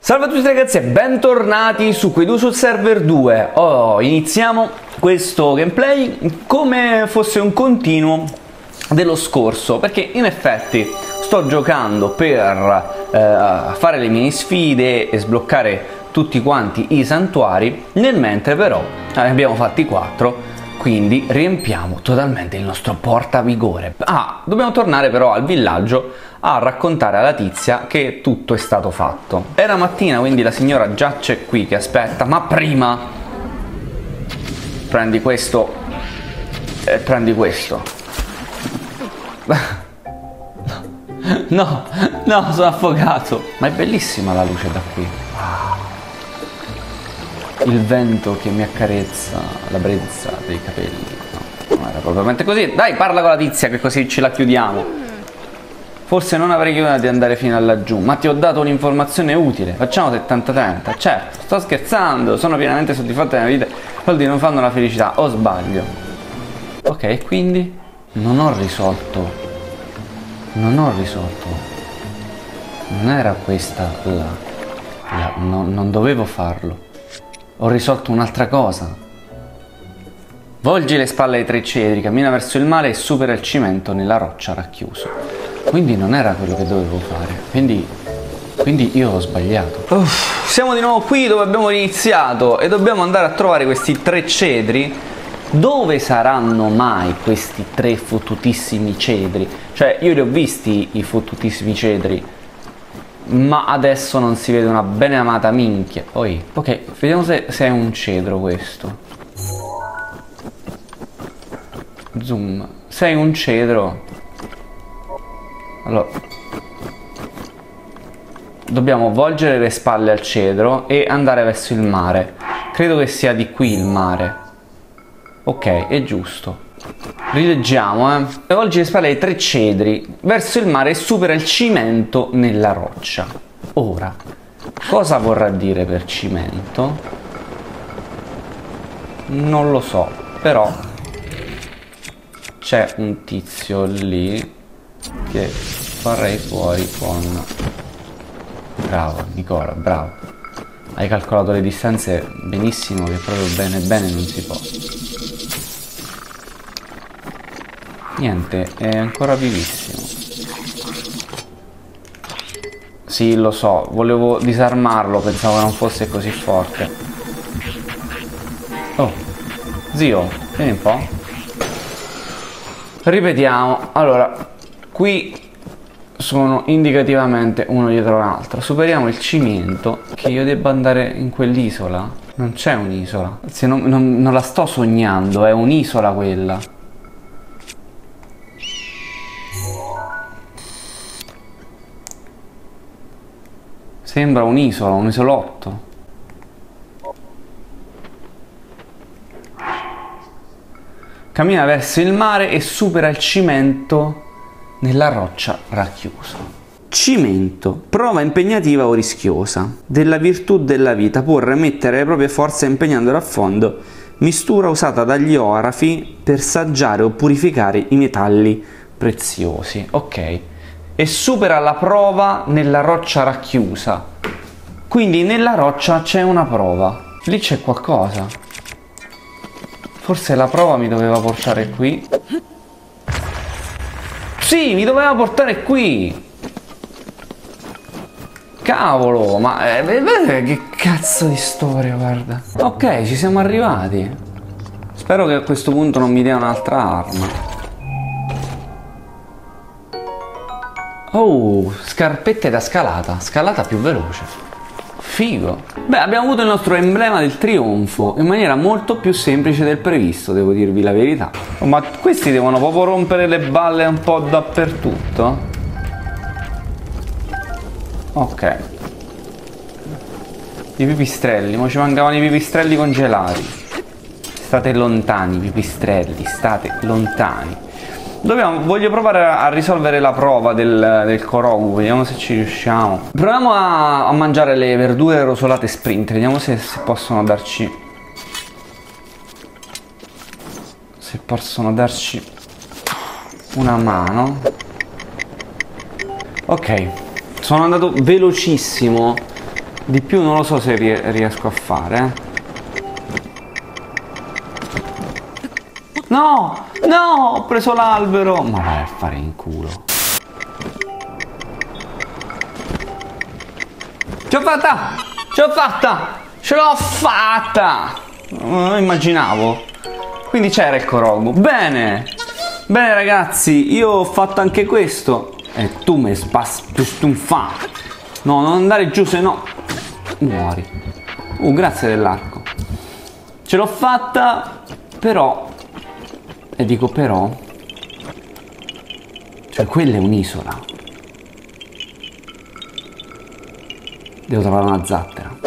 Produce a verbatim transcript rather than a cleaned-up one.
Salve a tutti ragazzi e bentornati su Quedu sul server due. Oh, iniziamo questo gameplay come fosse un continuo dello scorso, perché in effetti sto giocando per eh, fare le mini sfide e sbloccare tutti quanti i santuari, nel mentre però ne abbiamo fatti quattro, quindi riempiamo totalmente il nostro portavigore. Ah, dobbiamo tornare però al villaggio a raccontare alla tizia che tutto è stato fatto. Era mattina, quindi la signora già c'è qui che aspetta, ma prima prendi questo e prendi questo. No, no, sono affogato. Ma è bellissima la luce da qui. Il vento che mi accarezza la brezza dei capelli. No, non era propriamente così. Dai, parla con la tizia che così ce la chiudiamo. Forse non avrei chiuso di andare fino a laggiù, ma ti ho dato un'informazione utile. Facciamo settanta trenta. Certo, sto scherzando, sono pienamente soddisfatto della vita. I soldi non fanno la felicità, o sbaglio? Ok, quindi non ho risolto. Non ho risolto. Non era questa la... la no, non dovevo farlo. Ho risolto un'altra cosa. Volgi le spalle ai tre cedri, cammina verso il mare e supera il cimento nella roccia racchiuso. Quindi non era quello che dovevo fare. Quindi, quindi io ho sbagliato. Uff, siamo di nuovo qui dove abbiamo iniziato e dobbiamo andare a trovare questi tre cedri. Dove saranno mai questi tre fottutissimi cedri? Cioè, io li ho visti i fottutissimi cedri, ma adesso non si vede una bene amata minchia. Poi, ok, vediamo se, se è un cedro questo. Zoom. Se è un cedro, allora dobbiamo volgere le spalle al cedro e andare verso il mare. Credo che sia di qui il mare. Ok, è giusto. Rileggiamo, eh. Volgi le spalle ai tre cedri verso il mare e supera il cimento nella roccia. Ora, cosa vorrà dire per cimento? Non lo so, però c'è un tizio lì che farei fuori con... Bravo, Nicola, bravo. Hai calcolato le distanze benissimo, che proprio bene bene non si può. Niente, è ancora vivissimo. Sì, lo so, volevo disarmarlo, pensavo che non fosse così forte. Oh, zio, vieni un po'. Ripetiamo, allora, qui sono indicativamente uno dietro l'altro. Superiamo il cimento. Che io debba andare in quell'isola? Non c'è un'isola. Se non, non, non la sto sognando, è un'isola quella. Sembra un'isola, un isolotto. Cammina verso il mare e supera il cimento nella roccia racchiusa. Cimento, prova impegnativa o rischiosa. Della virtù della vita, porre e mettere le proprie forze impegnandole a fondo. Mistura usata dagli orafi per saggiare o purificare i metalli preziosi. Ok. E supera la prova nella roccia racchiusa. Quindi nella roccia c'è una prova. Lì c'è qualcosa. Forse la prova mi doveva portare qui. Sì, mi doveva portare qui. Cavolo, ma eh, vedete che cazzo di storia, guarda. Ok, ci siamo arrivati. Spero che a questo punto non mi dia un'altra arma. Oh, scarpette da scalata, scalata più veloce. Figo. Beh, abbiamo avuto il nostro emblema del trionfo in maniera molto più semplice del previsto, devo dirvi la verità. Oh, ma questi devono proprio rompere le balle un po' dappertutto? Ok. I pipistrelli, ma ci mancavano i pipistrelli congelati. State lontani, pipistrelli, state lontani. Dobbiamo, voglio provare a risolvere la prova del, del Korogu, vediamo se ci riusciamo. Proviamo a, a mangiare le verdure rosolate sprint, vediamo se, se possono darci... Se possono darci una mano. Ok, sono andato velocissimo Di più non lo so se riesco a fare, eh. No! No! Ho preso l'albero! Ma vai a fare in culo. Ce l'ho fatta! Ce l'ho fatta! Ce l'ho fatta! Non immaginavo. Quindi c'era il Korogu. Bene! Bene ragazzi, io ho fatto anche questo. E tu mi stunfa. No, non andare giù, se no muori. Uh, grazie dell'arco. Ce l'ho fatta, però... E dico però... Cioè, quella è un'isola. Devo trovare una zattera.